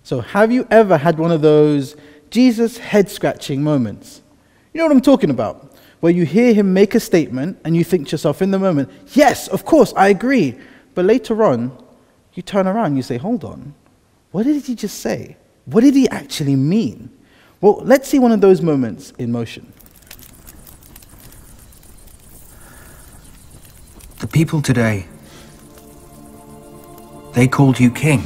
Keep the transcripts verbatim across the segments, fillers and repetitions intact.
So have you ever had one of those Jesus head-scratching moments? You know what I'm talking about? Where you hear him make a statement and you think to yourself in the moment, yes, of course, I agree. But later on, you turn around and you say, hold on, what did he just say? What did he actually mean? Well, let's see one of those moments in motion. The people today, they called you king.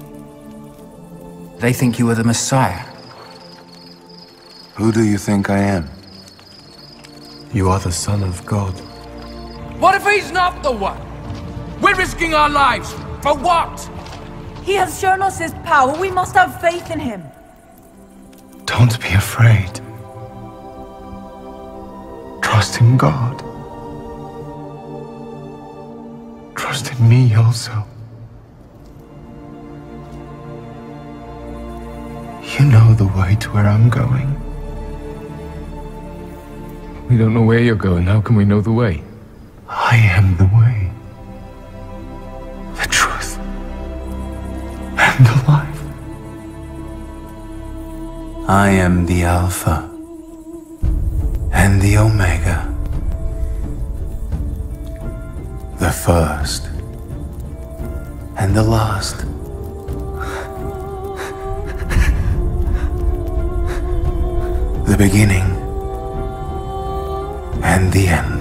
They think you are the Messiah. Who do you think I am? You are the Son of God. What if he's not the one? We're risking our lives. For what? He has shown us his power. We must have faith in him. Don't be afraid. Trust in God. Trust in me also. You know the way to where I'm going. We don't know where you're going. How can we know the way? I am the way, the truth, and the life. I am the Alpha and the Omega, the first and the last. The beginning and the end.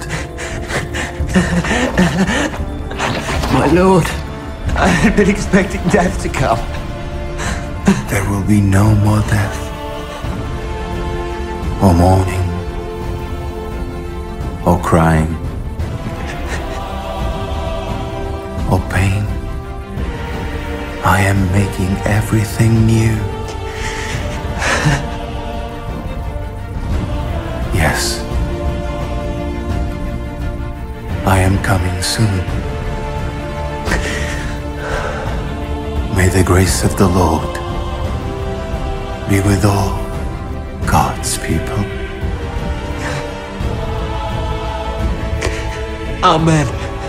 My lord, I had been expecting death to come. There will be no more death, or mourning, or crying, or pain. I am making everything new. Yes, I am coming soon. May the grace of the Lord be with all God's people. Amen.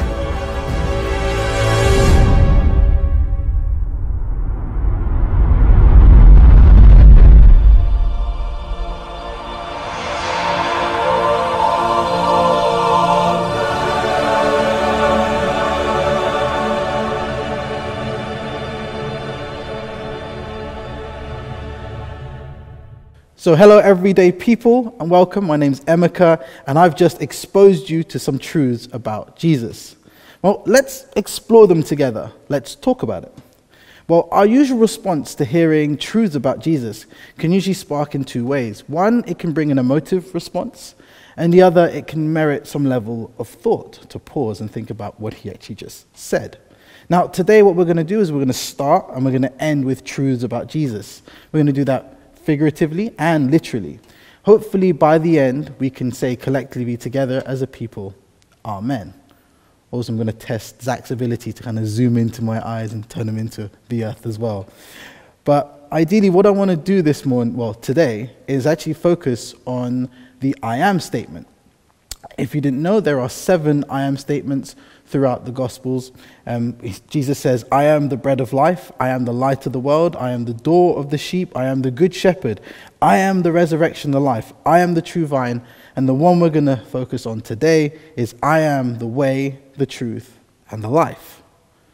So hello everyday people and welcome. My name's Emeka and I've just exposed you to some truths about Jesus. Well, let's explore them together. Let's talk about it. Well, our usual response to hearing truths about Jesus can usually spark in two ways. One, it can bring an emotive response, and the other, it can merit some level of thought to pause and think about what he actually just said. Now, today what we're going to do is we're going to start and we're going to end with truths about Jesus. We're going to do that figuratively and literally. Hopefully by the end we can say collectively together as a people, Amen. Also I'm going to test Zach's ability to kind of zoom into my eyes and turn them into the earth as well. But ideally what I want to do this morning, well today, is actually focus on the I am statement. If you didn't know, there are seven I am statements throughout the Gospels. Um, Jesus says, I am the bread of life, I am the light of the world, I am the door of the sheep, I am the good shepherd, I am the resurrection, the life, I am the true vine, and the one we're going to focus on today is I am the way, the truth, and the life.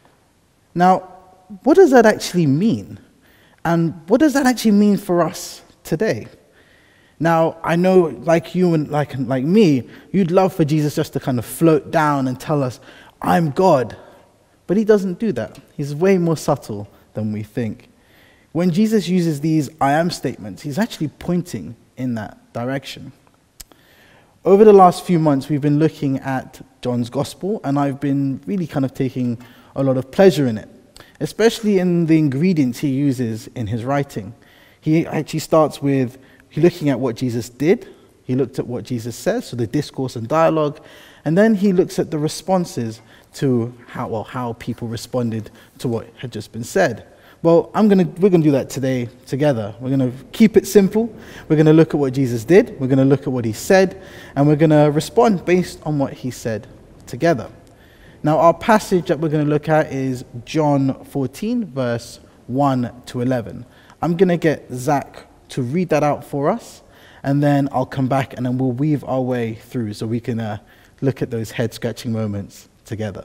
Now, what does that actually mean? And what does that actually mean for us today? Now, I know, like you and like, like me, you'd love for Jesus just to kind of float down and tell us, I'm God. But he doesn't do that. He's way more subtle than we think. When Jesus uses these I am statements, he's actually pointing in that direction. Over the last few months, we've been looking at John's Gospel, and I've been really kind of taking a lot of pleasure in it, especially in the ingredients he uses in his writing. He actually starts with looking at what Jesus did, he looked at what Jesus says, so the discourse and dialogue, and then he looks at the responses to how, well, how people responded to what had just been said. Well, I'm gonna, we're going to do that today together. We're going to keep it simple. We're going to look at what Jesus did, we're going to look at what he said, and we're going to respond based on what he said together. Now, our passage that we're going to look at is John fourteen, verse one to eleven. I'm going to get Zach to read that out for us, and then I'll come back and then we'll weave our way through so we can uh, look at those head-scratching moments together.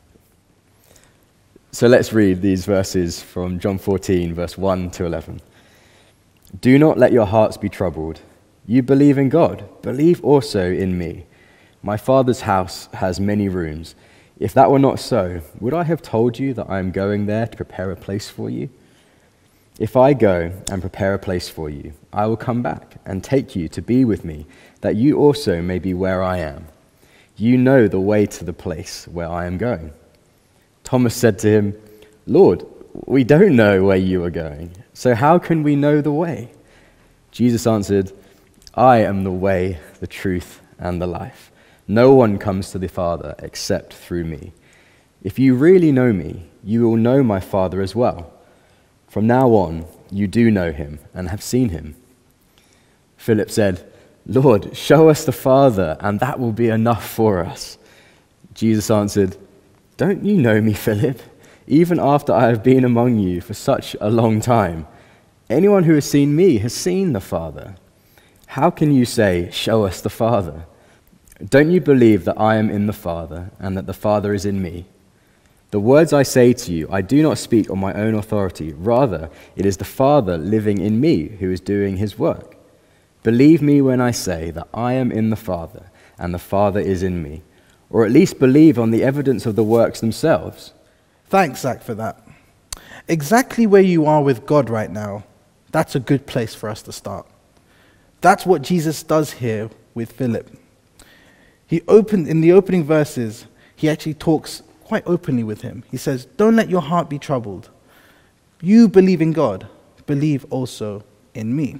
So let's read these verses from John fourteen, verse one to eleven. Do not let your hearts be troubled. You believe in God, believe also in me. My Father's house has many rooms. If that were not so, would I have told you that I am going there to prepare a place for you? If I go and prepare a place for you, I will come back and take you to be with me, that you also may be where I am. You know the way to the place where I am going. Thomas said to him, Lord, we don't know where you are going, so how can we know the way? Jesus answered, I am the way, the truth, and the life. No one comes to the Father except through me. If you really know me, you will know my Father as well. From now on, you do know him and have seen him. Philip said, Lord, show us the Father, and that will be enough for us. Jesus answered, Don't you know me, Philip, even after I have been among you for such a long time? Anyone who has seen me has seen the Father. How can you say, show us the Father? Don't you believe that I am in the Father, and that the Father is in me? The words I say to you, I do not speak on my own authority. Rather, it is the Father living in me who is doing his work. Believe me when I say that I am in the Father, and the Father is in me. Or at least believe on the evidence of the works themselves. Thanks, Zach, for that. Exactly where you are with God right now, that's a good place for us to start. That's what Jesus does here with Philip. He opened, in the opening verses, he actually talks quite openly with him. He says, don't let your heart be troubled. You believe in God, believe also in me.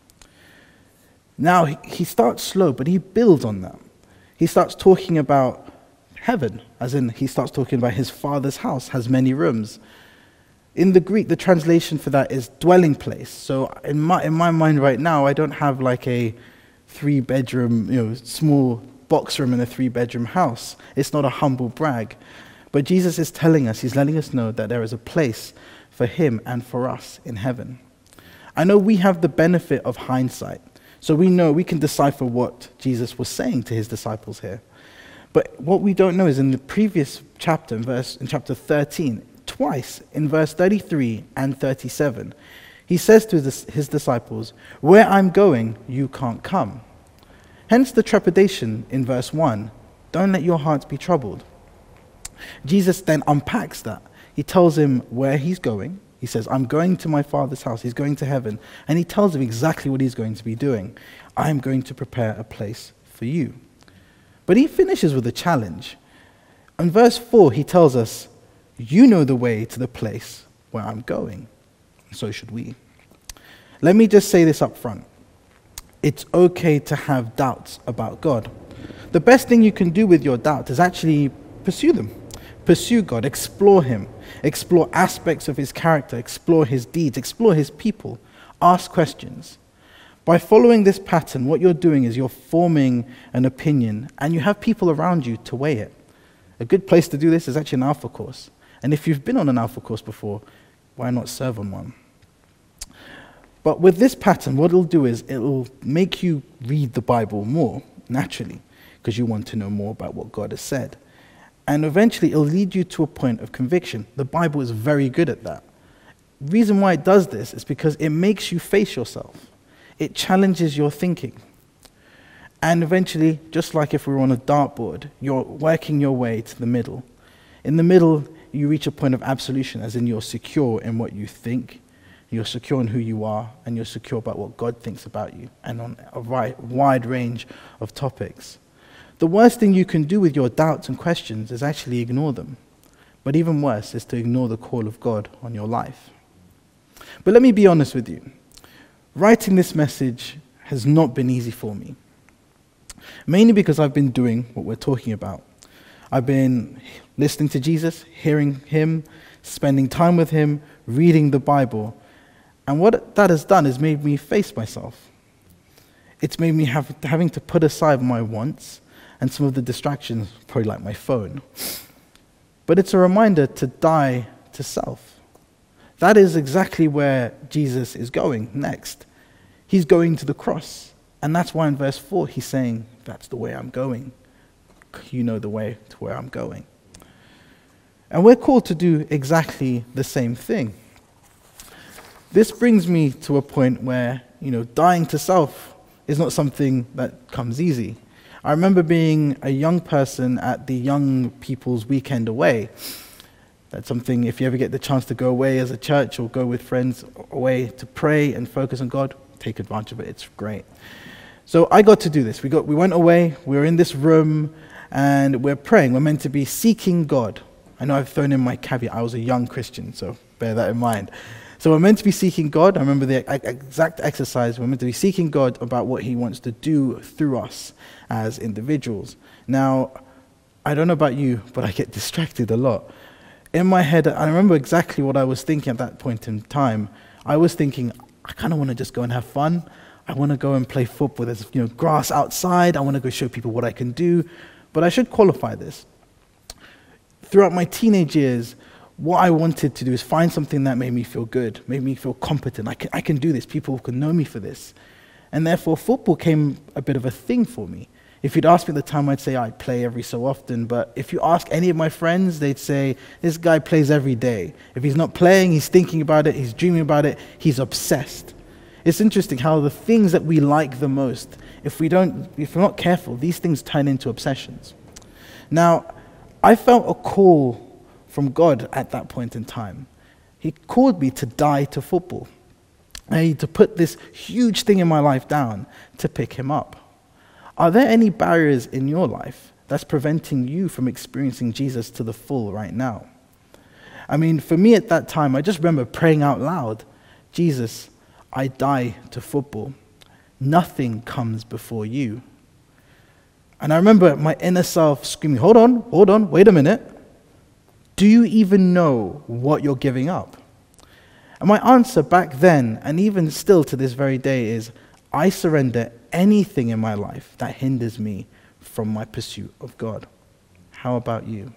Now, he starts slow, but he builds on that. He starts talking about heaven, as in he starts talking about his Father's house has many rooms. In the Greek, the translation for that is dwelling place. So in my, in my mind right now, I don't have like a three-bedroom, you know, small box room in a three-bedroom house. It's not a humble brag. But Jesus is telling us, he's letting us know that there is a place for him and for us in heaven. I know we have the benefit of hindsight, so we know we can decipher what Jesus was saying to his disciples here. But what we don't know is in the previous chapter, in, verse, in chapter thirteen, twice, in verse thirty-three and thirty-seven, he says to his, his disciples, where I'm going, you can't come. Hence the trepidation in verse one, don't let your hearts be troubled. Jesus then unpacks that. He tells him where he's going. He says, I'm going to my Father's house. He's going to heaven. And he tells him exactly what he's going to be doing. I'm going to prepare a place for you. But he finishes with a challenge. In verse four, he tells us, you know the way to the place where I'm going. So should we. Let me just say this up front. It's okay to have doubts about God. The best thing you can do with your doubt is actually pursue them. Pursue God, explore him, explore aspects of his character, explore his deeds, explore his people, ask questions. By following this pattern, what you're doing is you're forming an opinion, and you have people around you to weigh it. A good place to do this is actually an Alpha course. And if you've been on an Alpha course before, why not serve on one? But with this pattern, what it'll do is it'll make you read the Bible more, naturally, because you want to know more about what God has said. And eventually, it'll lead you to a point of conviction. The Bible is very good at that. The reason why it does this is because it makes you face yourself. It challenges your thinking. And eventually, just like if we were on a dartboard, you're working your way to the middle. In the middle, you reach a point of absolution, as in you're secure in what you think, you're secure in who you are, and you're secure about what God thinks about you, and on a wide range of topics. The worst thing you can do with your doubts and questions is actually ignore them. But even worse is to ignore the call of God on your life. But let me be honest with you. Writing this message has not been easy for me. Mainly because I've been doing what we're talking about. I've been listening to Jesus, hearing him, spending time with him, reading the Bible. And what that has done is made me face myself. It's made me have, having to put aside my wants and some of the distractions, probably like my phone. But it's a reminder to die to self. That is exactly where Jesus is going next. He's going to the cross. And that's why in verse four he's saying, that's the way I'm going. You know the way to where I'm going. And we're called to do exactly the same thing. This brings me to a point where, you know, dying to self is not something that comes easy. I remember being a young person at the Young People's Weekend Away. That's something, if you ever get the chance to go away as a church or go with friends away to pray and focus on God, take advantage of it. It's great. So I got to do this. We got, we went away, we were in this room, and we're praying. We're meant to be seeking God. I know I've thrown in my caveat. I was a young Christian, so bear that in mind. So we're meant to be seeking God. I remember the exact exercise. We're meant to be seeking God about what he wants to do through us as individuals. Now, I don't know about you, but I get distracted a lot. In my head, I remember exactly what I was thinking at that point in time. I was thinking, I kind of want to just go and have fun. I want to go and play football. There's, you know, grass outside. I want to go show people what I can do. But I should qualify this. Throughout my teenage years, what I wanted to do is find something that made me feel good, made me feel competent. I can, I can do this. People can know me for this. And therefore, football came a bit of a thing for me. If you'd ask me at the time, I'd say I'd play every so often. But if you ask any of my friends, they'd say, this guy plays every day. If he's not playing, he's thinking about it, he's dreaming about it, he's obsessed. It's interesting how the things that we like the most, if we don't, if we're not careful, these things turn into obsessions. Now, I felt a call from God at that point in time. He called me to die to football. I need to put this huge thing in my life down to pick him up. Are there any barriers in your life that's preventing you from experiencing Jesus to the full right now? I mean, for me at that time, I just remember praying out loud, Jesus, I die to football. Nothing comes before you. And I remember my inner self screaming, hold on, hold on, wait a minute. Do you even know what you're giving up? And my answer back then, and even still to this very day, is I surrender anything in my life that hinders me from my pursuit of God. How about you?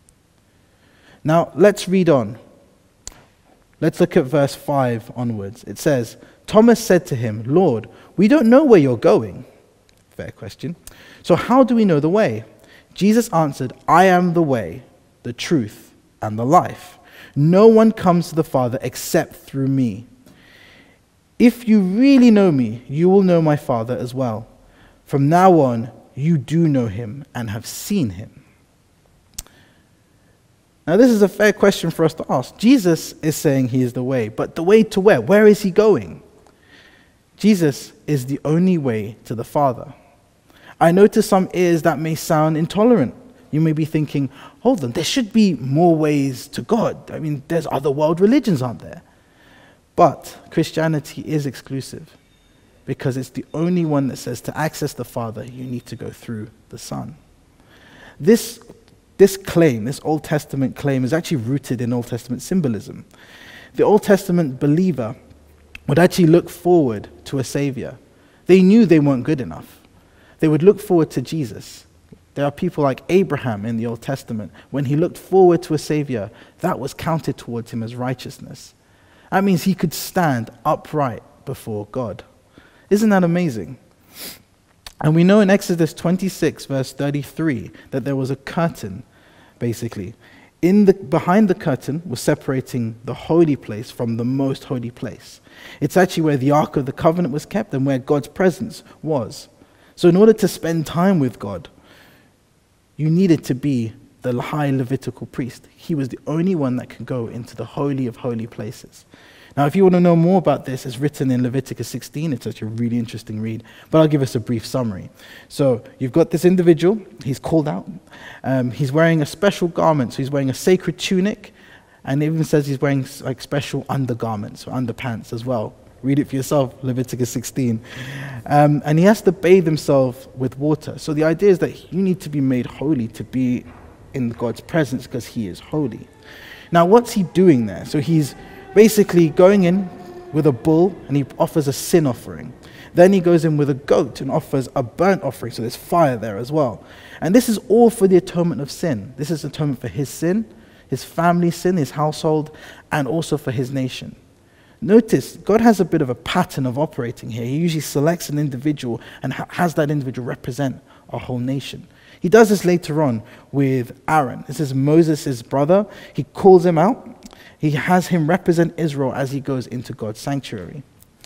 Now, let's read on. Let's look at verse five onwards. It says, Thomas said to him, Lord, we don't know where you're going. Fair question. So how do we know the way? Jesus answered, I am the way, the truth, and the life. No one comes to the Father except through me. If you really know me, you will know my Father as well. From now on, you do know him and have seen him. Now, this is a fair question for us to ask. Jesus is saying he is the way, but the way to where? Where is he going? Jesus is the only way to the Father. I know to some ears that may sound intolerant. You may be thinking, hold on, there should be more ways to God. I mean, there's other world religions, aren't there? But Christianity is exclusive because it's the only one that says to access the Father, you need to go through the Son. This, this claim, this Old Testament claim, is actually rooted in Old Testament symbolism. The Old Testament believer would actually look forward to a Savior. They knew they weren't good enough. They would look forward to Jesus. There are people like Abraham in the Old Testament. When he looked forward to a Savior, that was counted towards him as righteousness. That means he could stand upright before God. Isn't that amazing? And we know in Exodus twenty-six, verse thirty-three, that there was a curtain, basically. In the, behind the curtain was separating the holy place from the most holy place. It's actually where the Ark of the Covenant was kept and where God's presence was. So in order to spend time with God, you needed to be the high Levitical priest. He was the only one that could go into the holy of holy places. Now, if you want to know more about this, it's written in Leviticus sixteen. It's actually a really interesting read, but I'll give us a brief summary. So you've got this individual. He's called out. Um, he's wearing a special garment. So he's wearing a sacred tunic, and it even says he's wearing like special undergarments or underpants as well. Read it for yourself, Leviticus sixteen. Um, and he has to bathe himself with water. So the idea is that you need to be made holy to be in God's presence because he is holy. Now, what's he doing there? So he's basically going in with a bull and he offers a sin offering. Then he goes in with a goat and offers a burnt offering. So there's fire there as well. And this is all for the atonement of sin. This is atonement for his sin, his family's sin, his household, and also for his nation. Notice, God has a bit of a pattern of operating here. He usually selects an individual and ha- has that individual represent a whole nation. He does this later on with Aaron. This is Moses' brother. He calls him out. He has him represent Israel as he goes into God's sanctuary.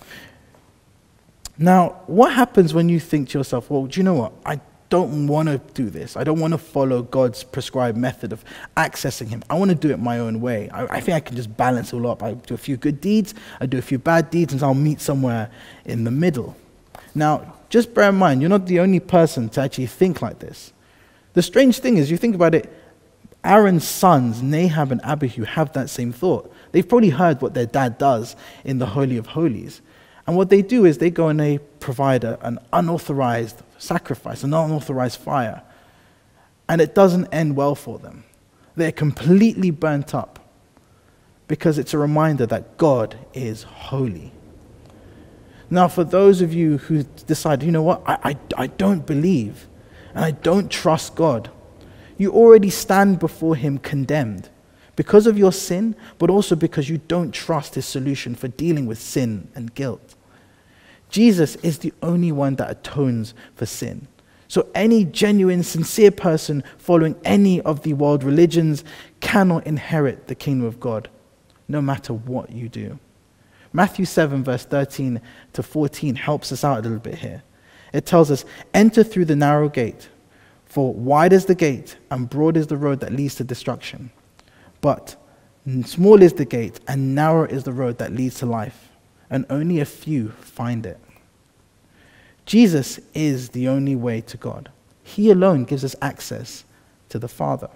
Now, what happens when you think to yourself, well, do you know what? I don't want to do this. I don't want to follow God's prescribed method of accessing him. I want to do it my own way. I, I think I can just balance it all up. I do a few good deeds, I do a few bad deeds, and I'll meet somewhere in the middle. Now, just bear in mind, you're not the only person to actually think like this. The strange thing is, you think about it, Aaron's sons, Nahab and Abihu, have that same thought. They've probably heard what their dad does in the Holy of Holies. And what they do is they go and they provide a, an unauthorized sacrifice, an unauthorized fire. And it doesn't end well for them. They're completely burnt up because it's a reminder that God is holy. Now, for those of you who decide, you know what, I, I, I don't believe and I don't trust God, you already stand before him condemned because of your sin, but also because you don't trust his solution for dealing with sin and guilt. Jesus is the only one that atones for sin. So any genuine, sincere person following any of the world religions cannot inherit the kingdom of God, no matter what you do. Matthew seven, verse thirteen to fourteen helps us out a little bit here. It tells us, enter through the narrow gate, for wide is the gate and broad is the road that leads to destruction. But small is the gate and narrow is the road that leads to life, and only a few find it. Jesus is the only way to God. He alone gives us access to the Father.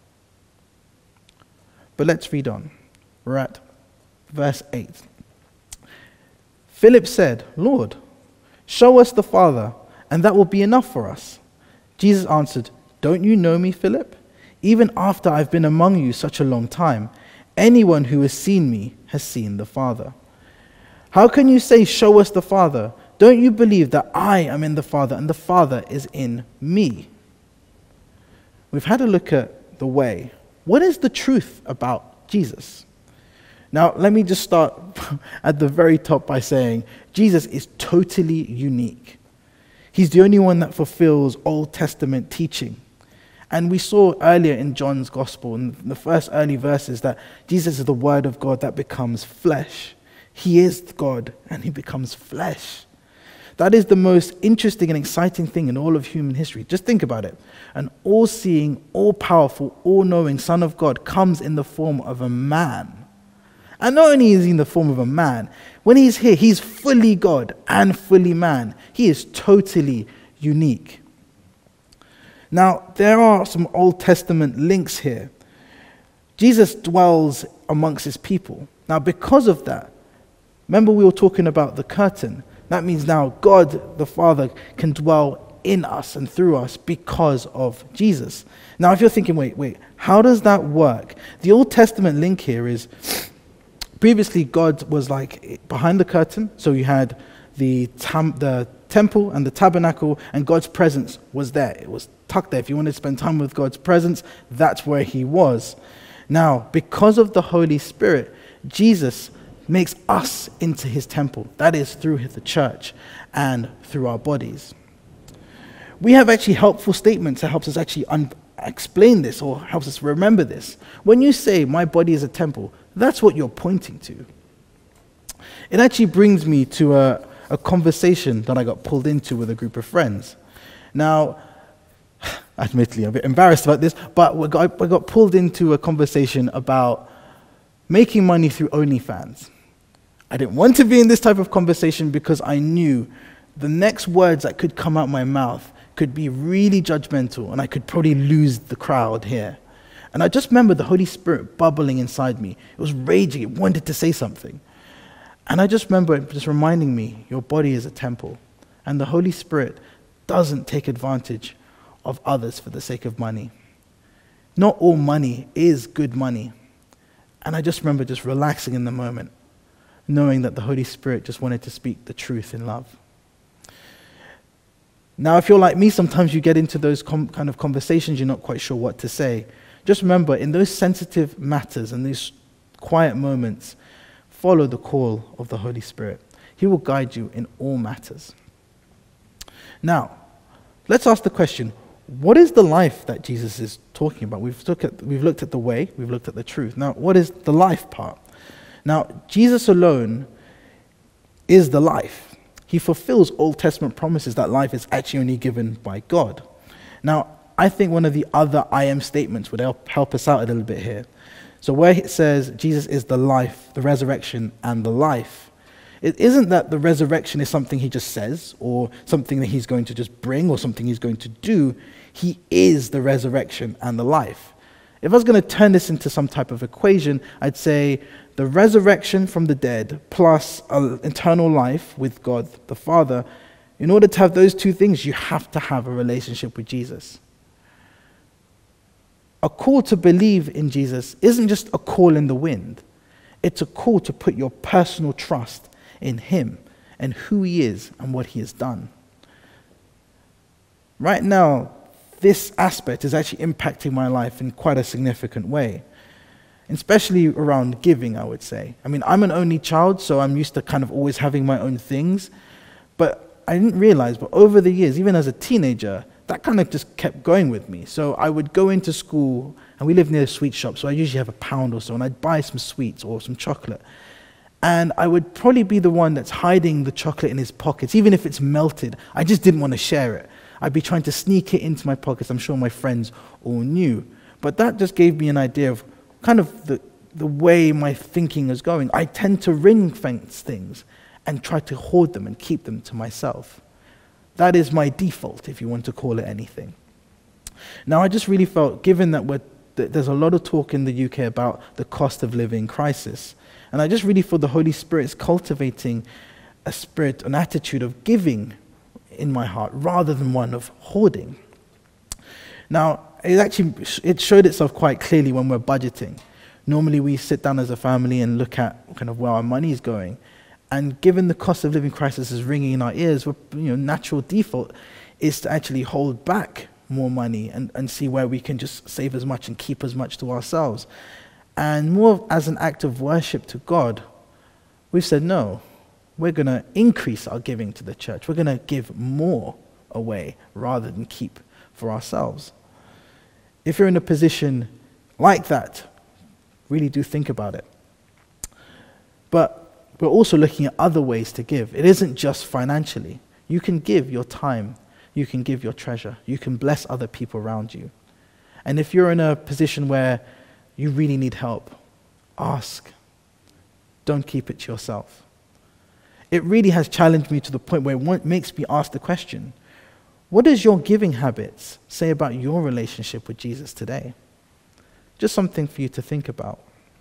But let's read on. We're at verse eight. Philip said, Lord, show us the Father, and that will be enough for us. Jesus answered, don't you know me, Philip? Even after I've been among you such a long time, anyone who has seen me has seen the Father. How can you say, show us the Father? Don't you believe that I am in the Father and the Father is in me? We've had a look at the way. What is the truth about Jesus? Now, let me just start at the very top by saying Jesus is totally unique. He's the only one that fulfills Old Testament teaching. And we saw earlier in John's Gospel, in the first early verses, that Jesus is the Word of God that becomes flesh. He is God, and he becomes flesh. That is the most interesting and exciting thing in all of human history. Just think about it. An all-seeing, all-powerful, all-knowing Son of God comes in the form of a man. And not only is he in the form of a man, when he's here, he's fully God and fully man. He is totally unique. Now, there are some Old Testament links here. Jesus dwells amongst his people. Now, because of that, remember we were talking about the curtain. That means now God, the Father, can dwell in us and through us because of Jesus. Now, if you're thinking, wait, wait, how does that work? The Old Testament link here is, previously God was like behind the curtain, so you had the, tam- the temple and the tabernacle, and God's presence was there. It was tucked there. If you wanted to spend time with God's presence, that's where he was. Now, because of the Holy Spirit, Jesus makes us into his temple. That is through the church and through our bodies. We have actually helpful statements that helps us actually un- explain this or helps us remember this. When you say, my body is a temple, that's what you're pointing to. It actually brings me to a, a conversation that I got pulled into with a group of friends. Now, admittedly, I'm a bit embarrassed about this, but we got, we got pulled into a conversation about making money through OnlyFans. I didn't want to be in this type of conversation because I knew the next words that could come out my mouth could be really judgmental, and I could probably lose the crowd here. And I just remember the Holy Spirit bubbling inside me. It was raging. It wanted to say something. And I just remember it just reminding me, your body is a temple. And the Holy Spirit doesn't take advantage of others for the sake of money. Not all money is good money. And I just remember just relaxing in the moment, knowing that the Holy Spirit just wanted to speak the truth in love. Now, if you're like me, sometimes you get into those com- kind of conversations, you're not quite sure what to say. Just remember, in those sensitive matters and these quiet moments, follow the call of the Holy Spirit. He will guide you in all matters. Now, let's ask the question, what is the life that Jesus is talking about? We've looked at, we've looked at the way, we've looked at the truth. Now, what is the life part? Now, Jesus alone is the life. He fulfills Old Testament promises that life is actually only given by God. Now, I think one of the other I am statements would help, help us out a little bit here. So where it says Jesus is the life, the resurrection, and the life, it isn't that the resurrection is something he just says or something that he's going to just bring or something he's going to do. He is the resurrection and the life. If I was going to turn this into some type of equation, I'd say the resurrection from the dead plus an eternal life with God the Father. In order to have those two things, you have to have a relationship with Jesus. A call to believe in Jesus isn't just a call in the wind. It's a call to put your personal trust in him and who he is and what he has done. Right now, this aspect is actually impacting my life in quite a significant way, especially around giving, I would say. I mean, I'm an only child, so I'm used to kind of always having my own things, but I didn't realize, but over the years, even as a teenager, that kind of just kept going with me. So I would go into school, and we live near a sweet shop, so I usually have a pound or so, and I'd buy some sweets or some chocolate. And I would probably be the one that's hiding the chocolate in his pockets, even if it's melted. I just didn't want to share it. I'd be trying to sneak it into my pockets. I'm sure my friends all knew. But that just gave me an idea of kind of the, the way my thinking is going. I tend to ring-fence things and try to hoard them and keep them to myself. That is my default, if you want to call it anything. Now, I just really felt, given that we're, that there's a lot of talk in the U K about the cost of living crisis, and I just really feel the Holy Spirit is cultivating a spirit, an attitude of giving in my heart, rather than one of hoarding. Now, it actually it showed itself quite clearly when we're budgeting. Normally, we sit down as a family and look at kind of where our money is going. And given the cost of living crisis is ringing in our ears, you know, natural default is to actually hold back more money and, and see where we can just save as much and keep as much to ourselves. And more as an act of worship to God, we've said, no, we're going to increase our giving to the church. We're going to give more away rather than keep for ourselves. If you're in a position like that, really do think about it. But we're also looking at other ways to give. It isn't just financially. You can give your time. You can give your treasure. You can bless other people around you. And if you're in a position where you really need help, ask. Don't keep it to yourself. It really has challenged me to the point where it makes me ask the question, what does your giving habits say about your relationship with Jesus today? Just something for you to think about.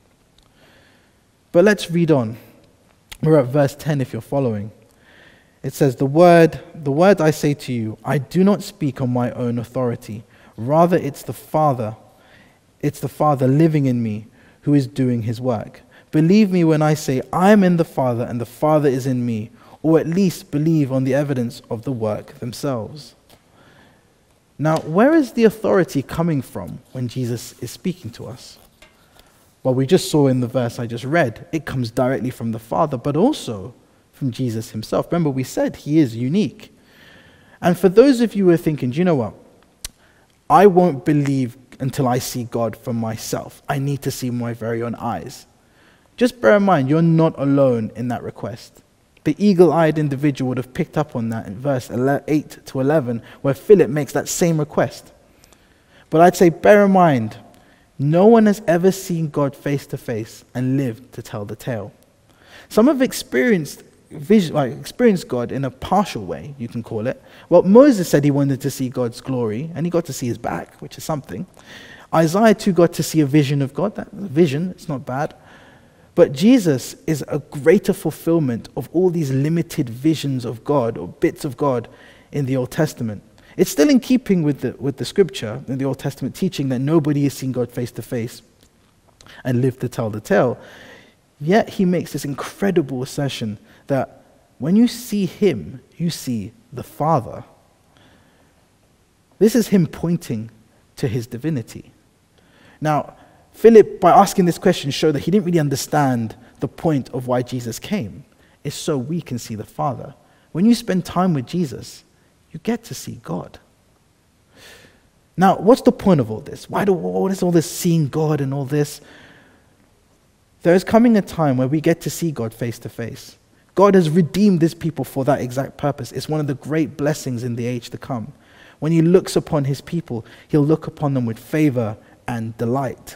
But let's read on. We're at verse ten if you're following. It says, the word, the word I say to you, I do not speak on my own authority. Rather, it's the Father, it's the Father living in me who is doing his work. Believe me when I say I am in the Father and the Father is in me, or at least believe on the evidence of the work themselves. Now, where is the authority coming from when Jesus is speaking to us? Well, we just saw in the verse I just read, it comes directly from the Father, but also from Jesus himself. Remember, we said he is unique. And for those of you who are thinking, do you know what? I won't believe until I see God for myself. I need to see my very own eyes. Just bear in mind, you're not alone in that request. The eagle-eyed individual would have picked up on that in verse eight to eleven, where Philip makes that same request. But I'd say, bear in mind, no one has ever seen God face to face and lived to tell the tale. Some have experienced, vision, like, experienced God in a partial way, you can call it. Well, Moses said he wanted to see God's glory, and he got to see his back, which is something. Isaiah too got to see a vision of God. That's a vision, it's not bad. But Jesus is a greater fulfillment of all these limited visions of God or bits of God in the Old Testament. It's still in keeping with the, with the scripture in the Old Testament teaching that nobody has seen God face to face and lived to tell the tale. Yet he makes this incredible assertion that when you see him, you see the Father. This is him pointing to his divinity. Now, Philip, by asking this question, showed that he didn't really understand the point of why Jesus came. It's so we can see the Father. When you spend time with Jesus, you get to see God. Now, what's the point of all this? Why do what is all this seeing God and all this? There is coming a time where we get to see God face to face. God has redeemed this people for that exact purpose. It's one of the great blessings in the age to come. When he looks upon his people, he'll look upon them with favor and delight.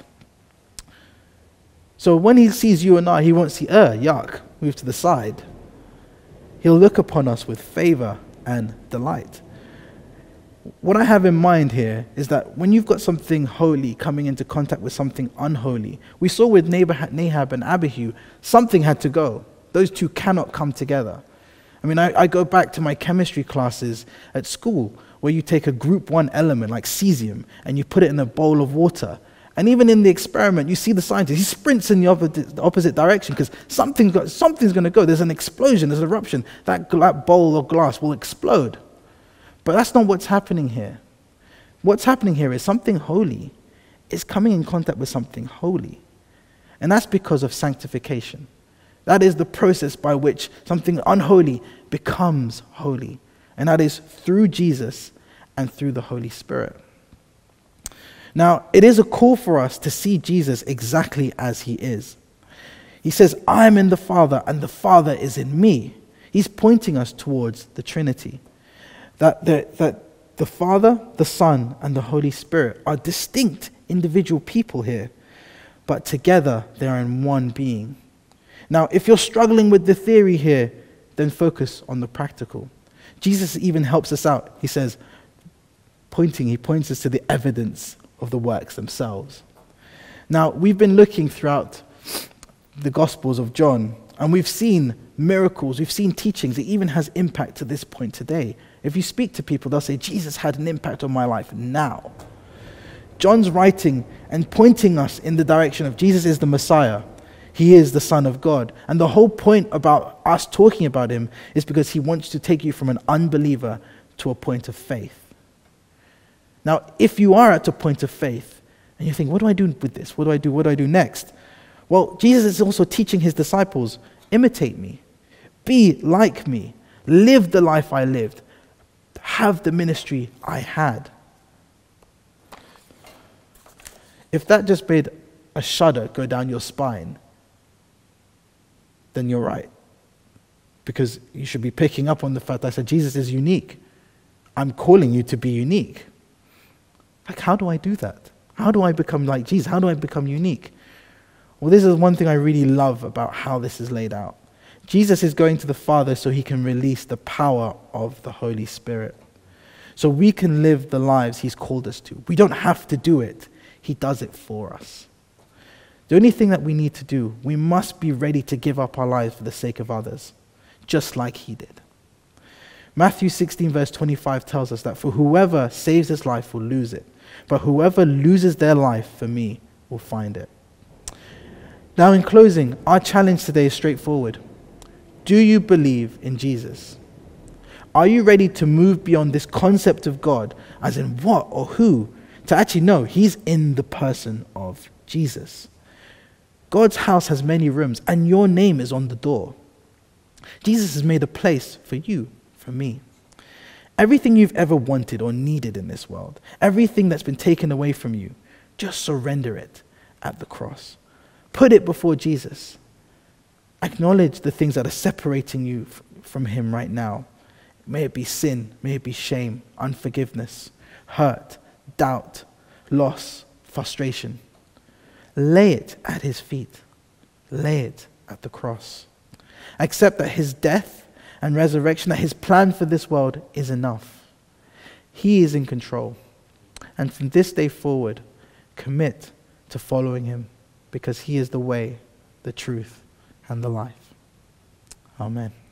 So when he sees you and I, he won't see, uh, yuck, move to the side. He'll look upon us with favor and delight. What I have in mind here is that when you've got something holy coming into contact with something unholy, we saw with Nahab and Abihu, something had to go. Those two cannot come together. I mean, I, I go back to my chemistry classes at school where you take a group one element like cesium and you put it in a bowl of water. And even in the experiment, you see the scientist, he sprints in the opposite, the opposite direction because something's, got, something's going to go. There's an explosion, there's an eruption. That, that bowl of glass will explode. But that's not what's happening here. What's happening here is something holy is coming in contact with something holy. And that's because of sanctification. That is the process by which something unholy becomes holy. And that is through Jesus and through the Holy Spirit. Now, it is a call for us to see Jesus exactly as he is. He says, I am in the Father and the Father is in me. He's pointing us towards the Trinity. That the, that the Father, the Son, and the Holy Spirit are distinct individual people here, but together they are in one being. Now, if you're struggling with the theory here, then focus on the practical. Jesus even helps us out. He says, pointing, he points us to the evidence of the works themselves. Now, we've been looking throughout the Gospels of John, and we've seen miracles, we've seen teachings. It even has impact to this point today. If you speak to people, they'll say, Jesus had an impact on my life now. John's writing and pointing us in the direction of Jesus is the Messiah. He is the Son of God. And the whole point about us talking about him is because he wants to take you from an unbeliever to a point of faith. Now, if you are at a point of faith, and you think, what do I do with this? What do I do? What do I do next? Well, Jesus is also teaching his disciples, imitate me. Be like me. Live the life I lived. Have the ministry I had. If that just made a shudder go down your spine, then you're right. Because you should be picking up on the fact that I said, Jesus is unique. I'm calling you to be unique. Like, how do I do that? How do I become like Jesus? How do I become unique? Well, this is one thing I really love about how this is laid out. Jesus is going to the Father so he can release the power of the Holy Spirit. So we can live the lives he's called us to. We don't have to do it. He does it for us. The only thing that we need to do, we must be ready to give up our lives for the sake of others, just like he did. Matthew sixteen verse twenty-five tells us that for whoever saves his life will lose it, but whoever loses their life for me will find it. Now in closing, our challenge today is straightforward. Do you believe in Jesus? Are you ready to move beyond this concept of God, as in what or who, to actually know he's in the person of Jesus? God's house has many rooms, and your name is on the door. Jesus has made a place for you, for me. Everything you've ever wanted or needed in this world, everything that's been taken away from you, just surrender it at the cross. Put it before Jesus. Acknowledge the things that are separating you f- from him right now. May it be sin, may it be shame, unforgiveness, hurt, doubt, loss, frustration. Lay it at his feet. Lay it at the cross. Accept that his death and resurrection, that his plan for this world is enough. He is in control. And from this day forward, commit to following him, because he is the way, the truth, and the life. Amen.